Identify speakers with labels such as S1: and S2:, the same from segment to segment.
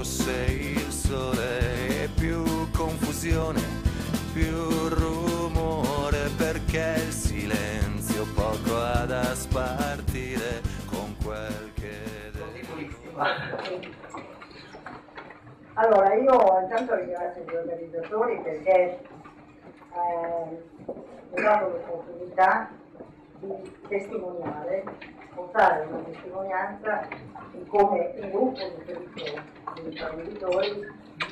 S1: fosse il sole, e più confusione, più rumore, perché il silenzio poco ha da spartire con quel che deve.
S2: Allora, io intanto ringrazio gli organizzatori perché mi hanno dato l'opportunità di testimoniare, portare una testimonianza di come un gruppo di imprenditori,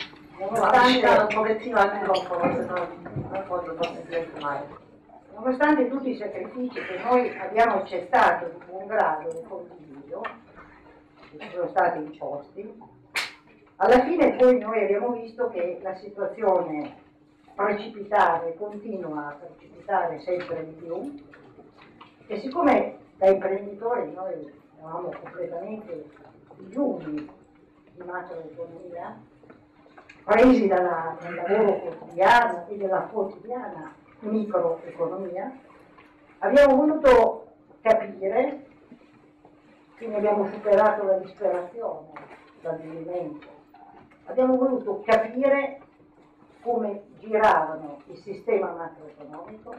S2: nonostante tutti i sacrifici che noi abbiamo accettato di buon grado e condiviso, che sono stati imposti, alla fine poi noi abbiamo visto che la situazione continua a precipitare sempre di più, e siccome da imprenditori noi eravamo completamente digiuni di macroeconomia, presi dal lavoro quotidiano e dalla quotidiana microeconomia, abbiamo voluto capire, quindi abbiamo superato la disperazione, l'avvilimento, abbiamo voluto capire come giravano il sistema macroeconomico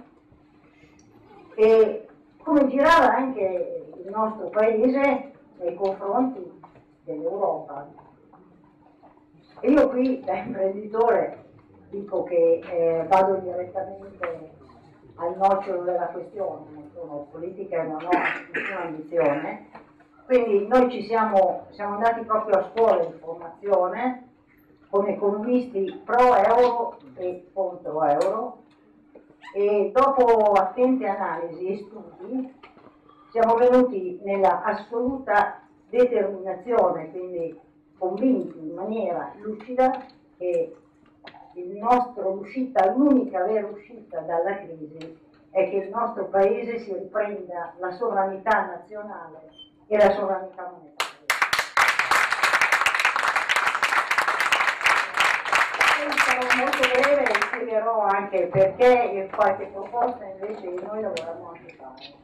S2: e come girava anche il nostro paese nei confronti dell'Europa. E io qui da imprenditore dico che vado direttamente al nocciolo della questione, non sono politica e non ho nessuna ambizione, quindi noi siamo andati proprio a scuola di formazione con economisti pro euro e contro euro, e dopo attente analisi e studi siamo venuti nella assoluta determinazione, quindi convinti in maniera lucida, che l'unica vera uscita dalla crisi è che il nostro paese si riprenda la sovranità nazionale e la sovranità monetaria. Sarò molto breve e spiegherò anche perché e qualche proposta invece noi la vorremmo anche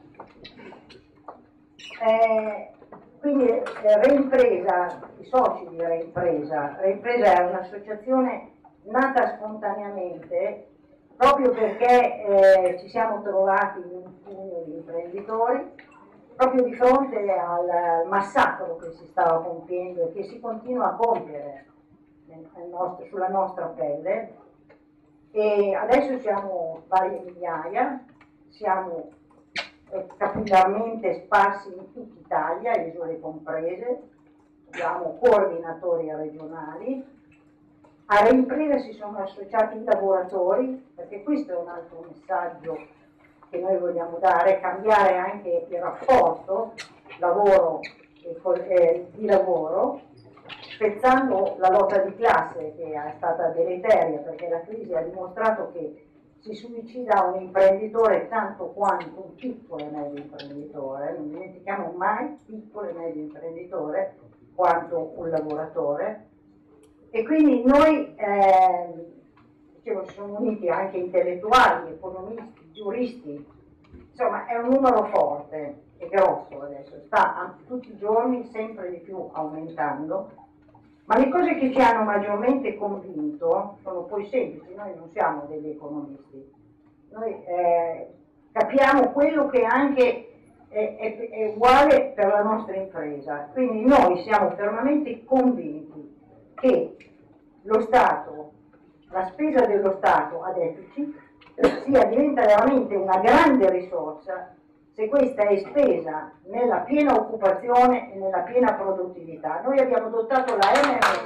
S2: fare. Quindi Reimpresa, i soci di Reimpresa è un'associazione nata spontaneamente proprio perché ci siamo trovati in un pugno di imprenditori proprio di fronte al massacro che si stava compiendo e che si continua a compiere sulla nostra pelle, e adesso siamo varie migliaia, siamo capillarmente sparsi in tutta Italia, isole comprese, abbiamo coordinatori regionali. A Reimpresa si sono associati i lavoratori, perché questo è un altro messaggio che noi vogliamo dare, cambiare anche il rapporto lavoro di lavoro, spezzando la lotta di classe che è stata deleteria, perché la crisi ha dimostrato che si suicida un imprenditore tanto quanto un piccolo e medio imprenditore, non dimentichiamo mai piccolo e medio imprenditore quanto un lavoratore, e quindi noi dicevo, si sono uniti anche intellettuali, economisti, giuristi, insomma è un numero forte e grosso adesso, sta tutti i giorni sempre di più aumentando. Ma le cose che ci hanno maggiormente convinto sono poi semplici, noi non siamo degli economisti, noi capiamo quello che anche è uguale per la nostra impresa, quindi noi siamo fermamente convinti che lo Stato, la spesa dello Stato a deficit diventa veramente una grande risorsa se questa è spesa nella piena occupazione e nella piena produttività. Noi abbiamo adottato la MMS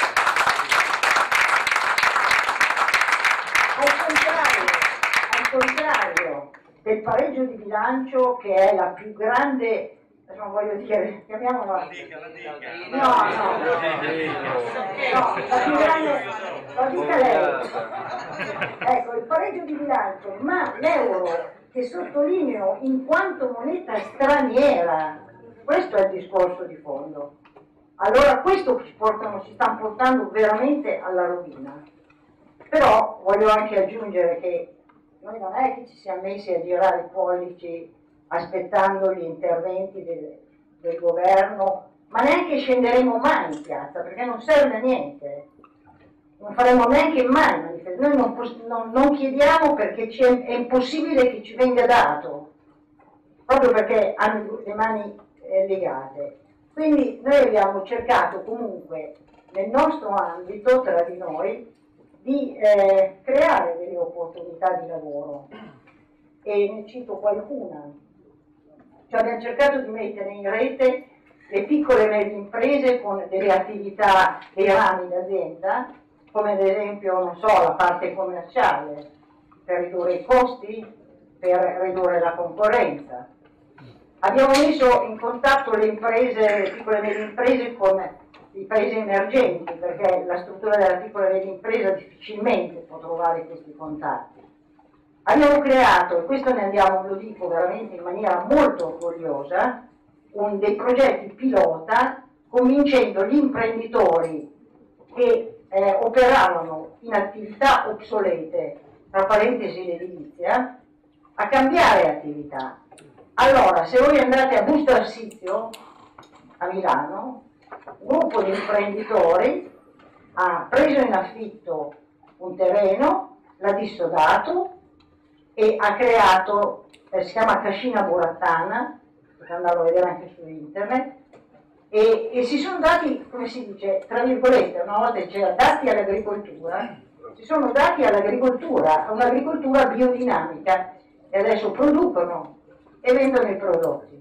S2: al contrario del pareggio di bilancio, che è la più grande, non voglio dire, chiamiamola. La più grande, lo dica lei. Ecco, il pareggio di bilancio, ma l'euro, che sottolineo in quanto moneta straniera, questo è il discorso di fondo. Allora questo ci sta portando veramente alla rovina. Però voglio anche aggiungere che noi non è che ci siamo messi a girare i pollici aspettando gli interventi del governo ma neanche scenderemo mai in piazza, perché non serve a niente. Non faremo neanche mai manifestazioni, noi non chiediamo perché è impossibile che ci venga dato, proprio perché hanno le mani legate. Quindi noi abbiamo cercato comunque nel nostro ambito, tra di noi, di creare delle opportunità di lavoro, e ne cito qualcuna. Cioè abbiamo cercato di mettere in rete le piccole e medie imprese con delle attività, dei rami d'azienda, come ad esempio, non so, la parte commerciale, per ridurre i costi, per ridurre la concorrenza. Abbiamo messo in contatto le imprese, le piccole e medie imprese con i paesi emergenti, perché la struttura della piccola e media impresa difficilmente può trovare questi contatti. Abbiamo creato, e questo ne andiamo, lo dico veramente in maniera molto orgogliosa, dei progetti pilota, convincendo gli imprenditori che operavano in attività obsolete, tra parentesi l'edilizia, a cambiare attività. Allora, se voi andate a Busto Arsizio, a Milano, un gruppo di imprenditori ha preso in affitto un terreno, l'ha dissodato e ha creato, si chiama Cascina Burattana, potete andarlo a vedere anche su internet, e si sono dati, come si dice, tra virgolette, una volta c'era dati all'agricoltura, si sono dati all'agricoltura, a un'agricoltura biodinamica, e adesso producono e vendono i prodotti.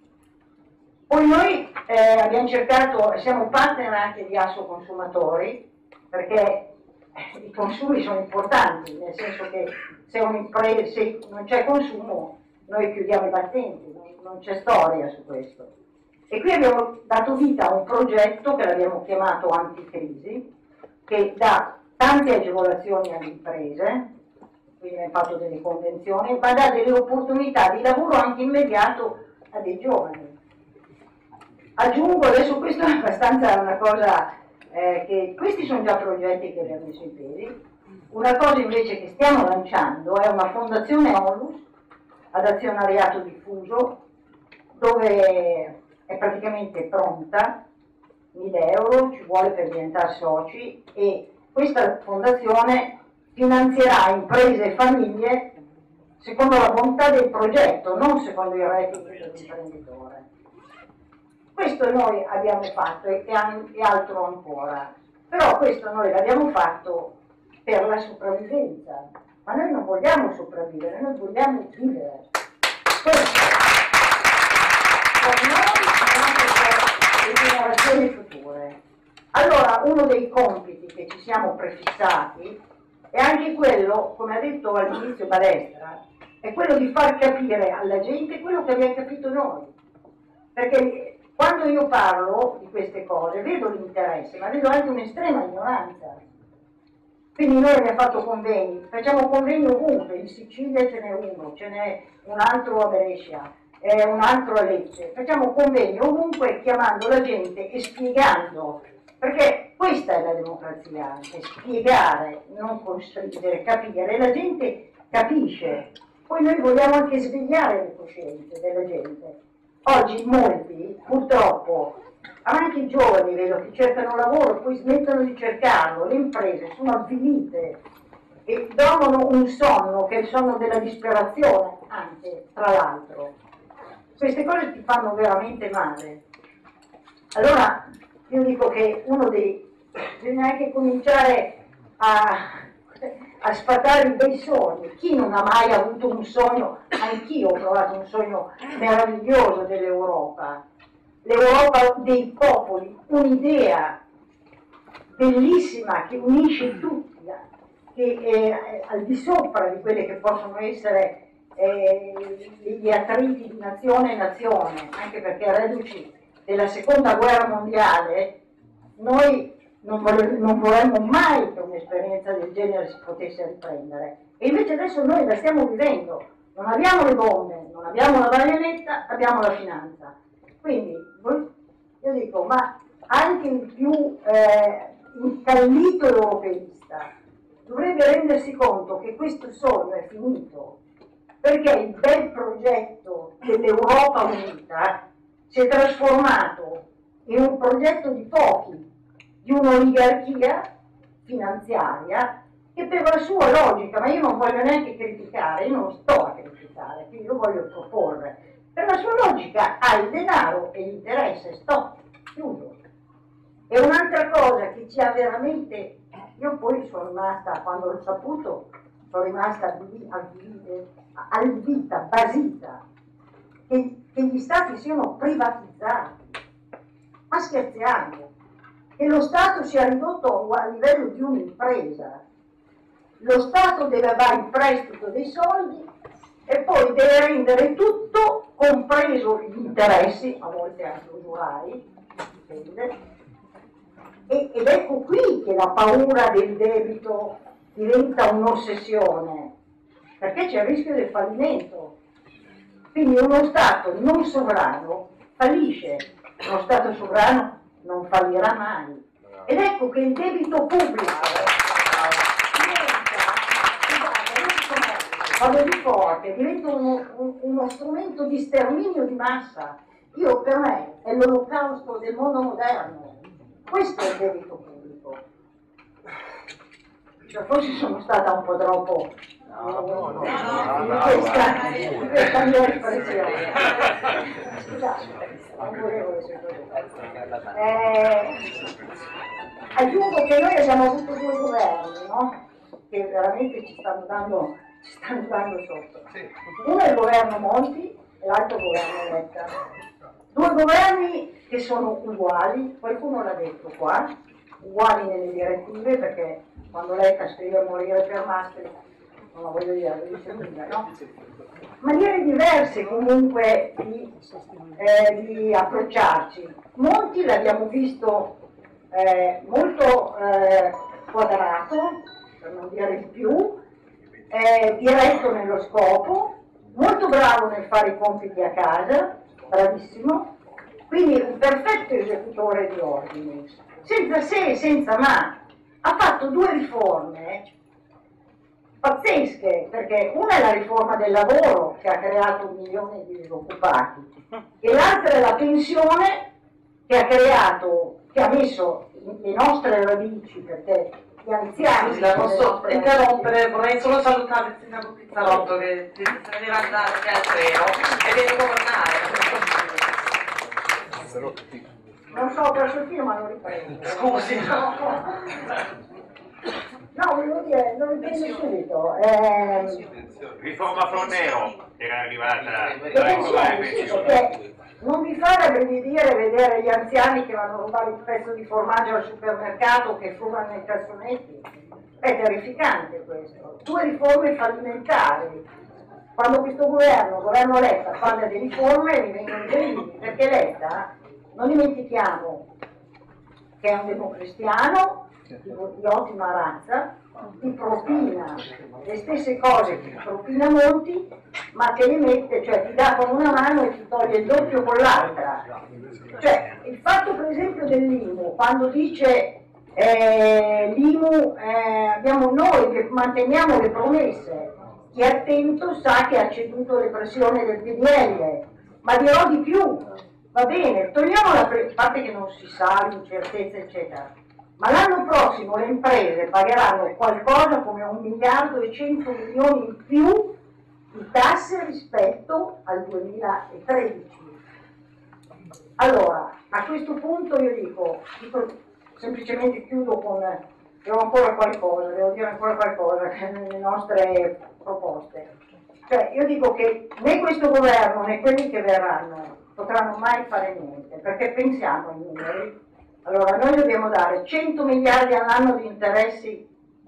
S2: Poi noi abbiamo cercato, siamo partner anche di Asso Consumatori, perché i consumi sono importanti, nel senso che se non c'è consumo noi chiudiamo i battenti, non c'è storia su questo. E qui abbiamo dato vita a un progetto che l'abbiamo chiamato Anticrisi, che dà tante agevolazioni alle imprese, quindi abbiamo fatto delle convenzioni, ma dà delle opportunità di lavoro anche immediato a dei giovani. Aggiungo, adesso questo è abbastanza una cosa, che questi sono già progetti che abbiamo messo in piedi. Una cosa invece che stiamo lanciando è una fondazione ONLUS ad azionariato diffuso, dove è praticamente pronta, 1.000 euro ci vuole per diventare soci, e questa fondazione finanzierà imprese e famiglie secondo la bontà del progetto, non secondo il reddito dell'imprenditore. Questo noi abbiamo fatto e altro ancora, però questo noi l'abbiamo fatto per la sopravvivenza, ma noi non vogliamo sopravvivere, noi vogliamo vivere. Questo per noi e anche per le generazioni future. Allora, uno dei compiti che ci siamo prefissati è anche quello, come ha detto all'inizio Balestra, è quello di far capire alla gente quello che abbiamo capito noi. Perché quando io parlo di queste cose vedo l'interesse, ma vedo anche un'estrema ignoranza. Quindi noi abbiamo fatto convegni, facciamo convegni ovunque, in Sicilia ce n'è uno, ce n'è un altro a Brescia, un altro a Lecce. Facciamo convegni ovunque chiamando la gente e spiegando, perché questa è la democrazia, è spiegare, non costringere, capire, e la gente capisce. Poi noi vogliamo anche svegliare le coscienze della gente. Oggi molti, purtroppo, anche i giovani vedo che cercano lavoro, poi smettono di cercarlo, le imprese sono avvilite e dormono un sonno che è il sonno della disperazione, anche, tra l'altro. Queste cose ti fanno veramente male. Allora io dico che bisogna anche cominciare a sfatare i bei sogni. Chi non ha mai avuto un sogno? Anch'io ho provato un sogno meraviglioso dell'Europa, l'Europa dei popoli, un'idea bellissima che unisce tutti, che è al di sopra di quelle che possono essere gli attriti di nazione e nazione, anche perché reduci della seconda guerra mondiale noi non vorremmo mai che un'esperienza del genere si potesse riprendere, e invece adesso noi la stiamo vivendo. Non abbiamo le bombe, non abbiamo la baionetta, abbiamo la finanza. Quindi io dico, ma anche il più incallito europeista dovrebbe rendersi conto che questo sogno è finito, perché il bel progetto dell'Europa unita si è trasformato in un progetto di pochi, di un'oligarchia finanziaria che per la sua logica, ma io non voglio neanche criticare, io non sto a criticare, quindi io voglio proporre, per la sua logica ha il denaro e l'interesse, stop, chiuso. E un'altra cosa che ci ha veramente, io poi sono rimasta, quando l'ho saputo, sono rimasta allibita, basita, che gli stati siano privatizzati. Ma scherziamo, che lo Stato sia ridotto a livello di un'impresa. Lo Stato deve dare in prestito dei soldi e poi deve rendere tutto, compreso gli interessi, a volte anche usurai, dipende. Ed ecco qui che la paura del debito diventa un'ossessione, perché c'è il rischio del fallimento. Quindi uno Stato non sovrano fallisce, uno Stato sovrano non fallirà mai. Ed ecco che il debito pubblico vado di forte, diventa uno strumento di sterminio di massa. Per me è l'olocausto del mondo moderno. Questo è il debito pubblico. Cioè, forse sono stata un po' troppo in questa mia espressione. Scusate, non volevo essere così. Aggiungo che noi abbiamo avuto due governi, no? Che veramente ci stanno dando sotto. Uno è il governo Monti e l'altro il governo Letta. Due governi che sono uguali, qualcuno l'ha detto qua, uguali nelle direttive, perché quando Letta scrive morire per Maastricht, non lo voglio dire, lo dice prima, no? Maniere diverse comunque di approcciarci. Monti l'abbiamo visto molto quadrato, per non dire di più, diretto nello scopo, molto bravo nel fare i compiti a casa, bravissimo, quindi un perfetto esecutore di ordini, senza se e senza ma. Ha fatto due riforme pazzesche, perché una è la riforma del lavoro che ha creato 1 milione di disoccupati e l'altra è la pensione che ha messo le nostre radici, perché gli anziani...
S3: Scusi, la posso interrompere? Vorrei solo salutare il sindaco Pizzarotto che se ne deve andare anche al treno e deve governare.
S2: Non so, ho perso il filo, ma lo riprendo.
S3: Scusi, no?
S2: No, volevo dire, lo riprendo subito.
S4: Riforma Fornero era arrivata
S2: Perché non mi fa rabbrividire vedere gli anziani che vanno a rubare il pezzo di formaggio al supermercato, che frugano nei calzonetti. È terrificante questo. Due riforme fallimentari. Quando questo governo Letta, parla di riforme, mi vengono i brividi, perché Letta, non dimentichiamo che è un democristiano di ottima razza, ti propina le stesse cose che propina Monti, ma te le mette, cioè ti dà con una mano e ti toglie il doppio con l'altra. Cioè, il fatto per esempio dell'IMU, quando dice l'IMU abbiamo noi che manteniamo le promesse, chi è attento sa che ha ceduto le pressioni del PDL, ma dirò di più, va bene, togliamo a parte che non si sa, l'incertezza eccetera, ma l'anno prossimo le imprese pagheranno qualcosa come 1.100.000.000 in più di tasse rispetto al 2013. Allora, a questo punto io dico semplicemente chiudo con, devo dire ancora qualcosa nelle nostre proposte. Cioè, io dico che né questo governo né quelli che verranno potranno mai fare niente, perché pensiamo ai numeri. Allora, noi dobbiamo dare 100 miliardi all'anno di interessi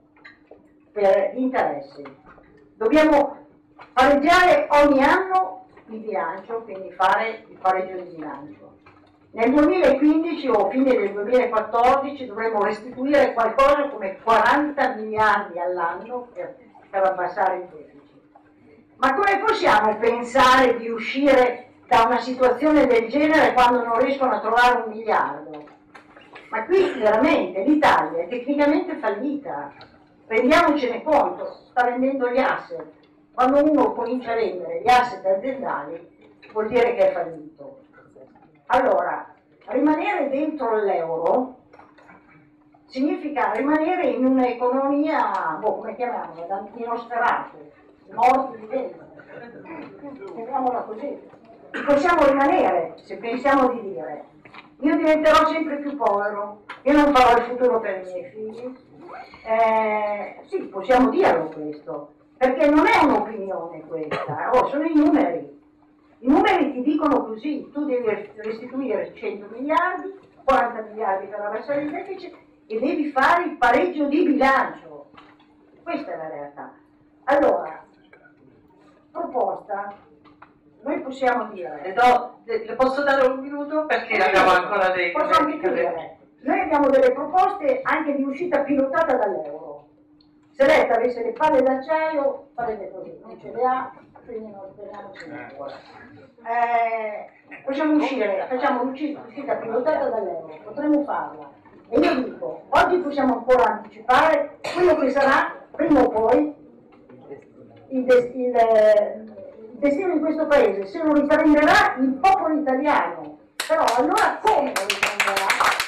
S2: Dobbiamo pareggiare ogni anno il bilancio, quindi fare il pareggio di bilancio. Nel 2015 o fine del 2014 dovremo restituire qualcosa come 40 miliardi all'anno per abbassare il deficit. Ma come possiamo pensare di uscire da una situazione del genere quando non riescono a trovare 1 miliardo? Ma qui veramente l'Italia è tecnicamente fallita, rendiamocene conto, sta vendendo gli asset. Quando uno comincia a vendere gli asset aziendali vuol dire che è fallito. Allora, rimanere dentro l'euro significa rimanere in un'economia, come chiamiamola, da Nosferatu, morti di dentro. Chiamiamola così. Possiamo rimanere, se pensiamo di dire, io diventerò sempre più povero, io non farò il futuro per i miei figli. Sì, possiamo dirlo questo, perché non è un'opinione questa, sono i numeri. I numeri ti dicono così, tu devi restituire 100 miliardi, 40 miliardi per abbassare il deficit e devi fare il pareggio di bilancio. Questa è la realtà. Allora, proposta, noi possiamo dire...
S3: Le posso dare un minuto perché abbiamo ancora dei...
S2: Posso anche chiudere. Noi abbiamo delle proposte anche di uscita pilotata dall'euro. Se Letta avesse le palle d'acciaio farebbe così, non ce le ha, quindi non speriamoci ancora. Facciamo l'uscita pilotata dall'euro, potremmo farla. E io dico, oggi possiamo ancora anticipare quello che sarà prima o poi il destino di questo paese, se lo riprenderà il popolo italiano. Però allora come lo riprenderà?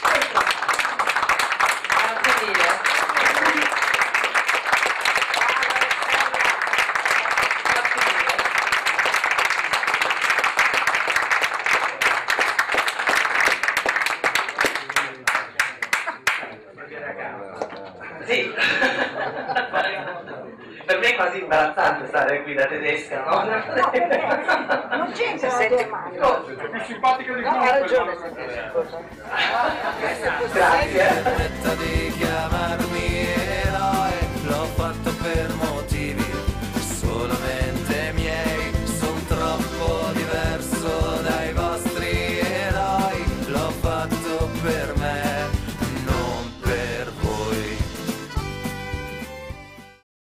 S3: Grazie mille. Sì. Per me è quasi imbarazzante stare qui da tedesca, no?
S2: No, non c'entra la Germania.
S4: È più simpatica di
S2: No, ha ragione.
S3: Grazie.
S1: Di chiamare